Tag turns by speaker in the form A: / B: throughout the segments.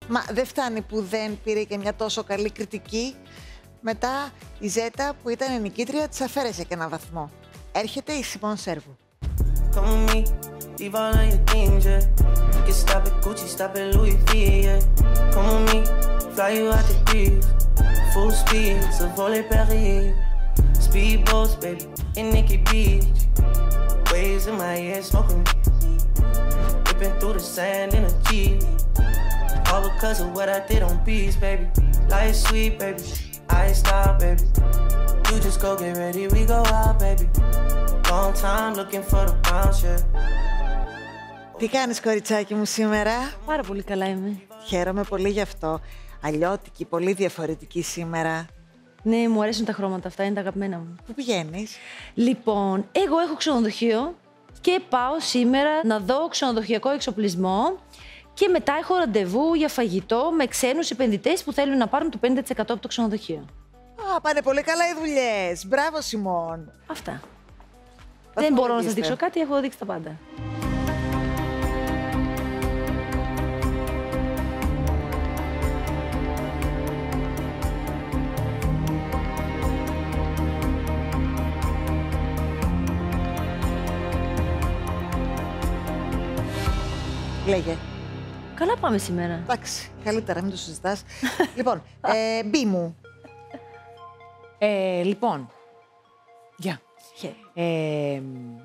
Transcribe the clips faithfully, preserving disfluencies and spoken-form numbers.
A: Μα δεν φτάνει που δεν πήρε και μια τόσο καλή κριτική. Μετά η Ζέτα που ήταν η νικήτρια της αφαίρεσε και ένα βαθμό. Έρχεται η Σιμών Σέρβου.
B: All because of what I did on beats, baby. Life sweet, baby. I stop, baby. You just go get ready, we go out, baby. Long time looking for the bounce, yeah.
A: Τι κάνεις, κοριτσάκι μου, σήμερα?
C: Πάρα πολύ καλά είμαι.
A: Χαίρομαι πολύ γι' αυτό. Αλλιώτικη, πολύ διαφορετική σήμερα.
C: Ναι, μου αρέσουν τα χρώματα αυτά, είναι τα αγαπημένα μου.
A: Πού πηγαίνεις?
C: Λοιπόν, εγώ έχω ξενοδοχείο και πάω σήμερα να δω ξενοδοχειακό εξοπλισμό. Και μετά έχω ραντεβού για φαγητό με ξένους επενδυτές που θέλουν να πάρουν το πενήντα τοις εκατό από το ξενοδοχείο.
A: Α, πάνε πολύ καλά οι δουλειές. Μπράβο, Σιμών.
C: Αυτά. Δεν μπορώ να σας δείξω κάτι, έχω δείξει τα πάντα.
A: Λέγε.
C: Καλά πάμε σήμερα.
A: Εντάξει, καλύτερα, μην το συζητάς. Λοιπόν, ε, μπι μου.
D: Ε, λοιπόν, γεια.
C: Yeah.
D: Ε,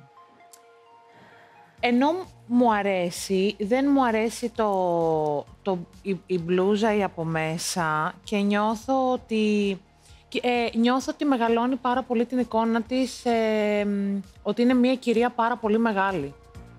D: ενώ μου αρέσει, δεν μου αρέσει το, το, η, η μπλούζα η από μέσα και νιώθω ότι, ε, νιώθω ότι μεγαλώνει πάρα πολύ την εικόνα της, ε, ότι είναι μια κυρία πάρα πολύ μεγάλη.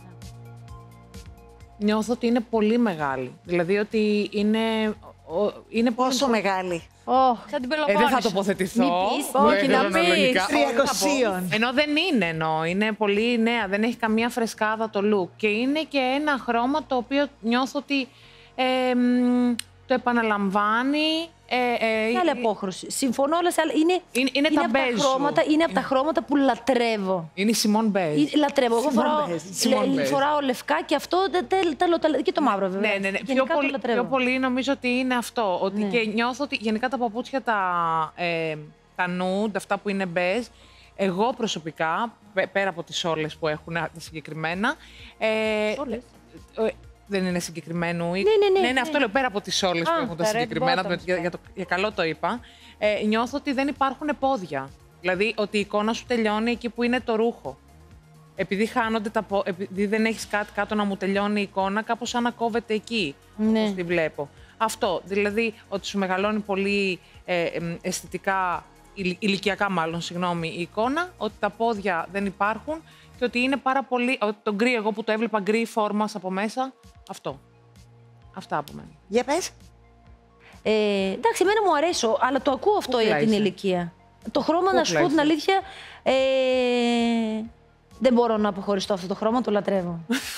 D: Νιώθω ότι είναι πολύ μεγάλη. Δηλαδή ότι είναι... είναι
A: Πόσο
D: πολύ...
A: μεγάλη?
C: Oh,
D: σαν την Πελοπόννησο. Ε, δεν θα τοποθετηθώ.
C: Μην πεις, όχι να πεις.
A: τριακοσίων.
D: Ενώ δεν είναι, ενώ είναι πολύ νέα, δεν έχει καμία φρεσκάδα το look. Και είναι και ένα χρώμα το οποίο νιώθω ότι ε, το επαναλαμβάνει. Ε, ε,
C: και άλλη απόχρωση. Συμφωνώ, αλλά είναι,
D: είναι, είναι,
C: είναι,
D: τα
C: από τα χρώματα, είναι από τα χρώματα που λατρεύω.
D: Είναι η Σιμών Μπέζ.
C: Λατρεύω. Εγώ φοράω, λε, φοράω λευκά και αυτό και το μαύρο, βέβαια.
D: Ναι, ναι, ναι. Πιο πολύ, πιο πολύ νομίζω ότι είναι αυτό. Ότι
C: ναι.
D: Και νιώθω ότι γενικά τα παπούτσια, τα, ε, τα nude, αυτά που είναι μπέζ, εγώ προσωπικά, πέρα από τις όλες που έχουν τα συγκεκριμένα. Ε,
C: όλες.
D: Ε, Δεν είναι συγκεκριμένο.
C: Ναι, ναι, ναι,
D: ναι, ναι, αυτό λέω πέρα από τις όλες που έχουν τα συγκεκριμένα. Bottoms, για, για, το, για καλό το είπα. Ε, νιώθω ότι δεν υπάρχουν πόδια. Δηλαδή ότι η εικόνα σου τελειώνει εκεί που είναι το ρούχο. Επειδή χάνονται τα πόδια, επειδή δεν έχεις κάτι κάτω να μου τελειώνει η εικόνα, κάπως σαν να κόβεται εκεί.
C: Ναι.
D: Όπως τη βλέπω. Αυτό. Δηλαδή ότι σου μεγαλώνει πολύ ε, ε, αισθητικά, ηλικιακά μάλλον, συγγνώμη, η εικόνα, ότι τα πόδια δεν υπάρχουν και ότι είναι πάρα πολύ. Ότι το γκρι, εγώ που το έβλεπα γκρι φόρμας από μέσα. Αυτό. Αυτά από μένα.
A: Για πες.
C: Ε, εντάξει, εμένα μου αρέσει, αλλά το ακούω αυτό για την ηλικία. Το χρώμα, να σου πω την αλήθεια, ε, δεν μπορώ να αποχωριστώ αυτό το χρώμα, το λατρεύω.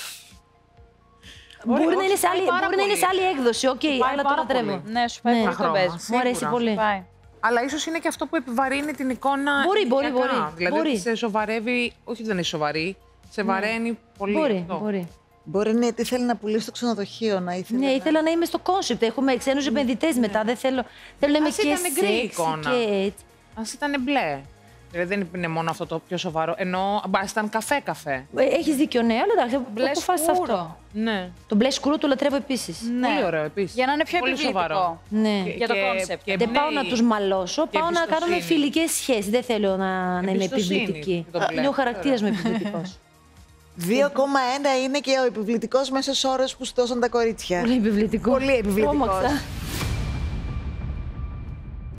C: Μπορεί, μπορεί, να είναι, σε άλλη, μπορεί να είναι σε άλλη έκδοση, οκ, okay, αλλά το λατρεύω.
E: Ναι, σου πάει πολύ το μπέζ.
C: Μου αρέσει πολύ.
E: Πάει.
D: Αλλά ίσως είναι και αυτό που επιβαρύνει την εικόνα.
C: Μπορεί, μπορεί, μπορεί.
D: Δηλαδή
C: μπορεί.
D: σε σοβαρεύει, όχι δεν είναι σοβαρή, σε βαραίνει ναι. πολύ.
C: Μπορεί,
D: αυτό.
C: μπορεί.
A: Μπορεί να ήθελε να πουλήσει το ξενοδοχείο, να ήθελε.
C: Ναι,
A: να...
C: ήθελα να είμαι στο κόνσεπτ. Έχουμε ξένους επενδυτές μετά. Δεν θέλω, θέλω να είμαι
D: Ας
C: και σεξι και έτσι.
D: Ας ήταν μπλε. Δηλαδή δεν είναι μόνο αυτό το πιο σοβαρό. Ενώ μπας ήταν καφέ-καφέ.
C: Έχεις δίκιο, ναι, αλλά εντάξει, αποφάσισα αυτό.
D: Ναι.
C: Το μπλε σκούρο το λατρεύω επίσης.
E: Ναι.
D: Πολύ ωραίο επίσης.
E: Για να είναι πιο
D: πολύ
E: επιβλητικό.
D: Σοβαρό.
C: Ναι.
E: Και, για το κόνσεπτ.
C: Δεν πάω να τους μαλώσω, πάω να κάνουμε φιλικές σχέσεις. Δεν θέλω να, να είμαι επιβλητική. Είναι ο χαρακτήρας μου επιβλητικός.
A: δύο κόμμα ένα είναι και ο επιβλητικός μέσος όρος που στώσαν τα κορίτσια.
C: Πολύ επιβλητικό.
A: Πολύ επιβλητικός.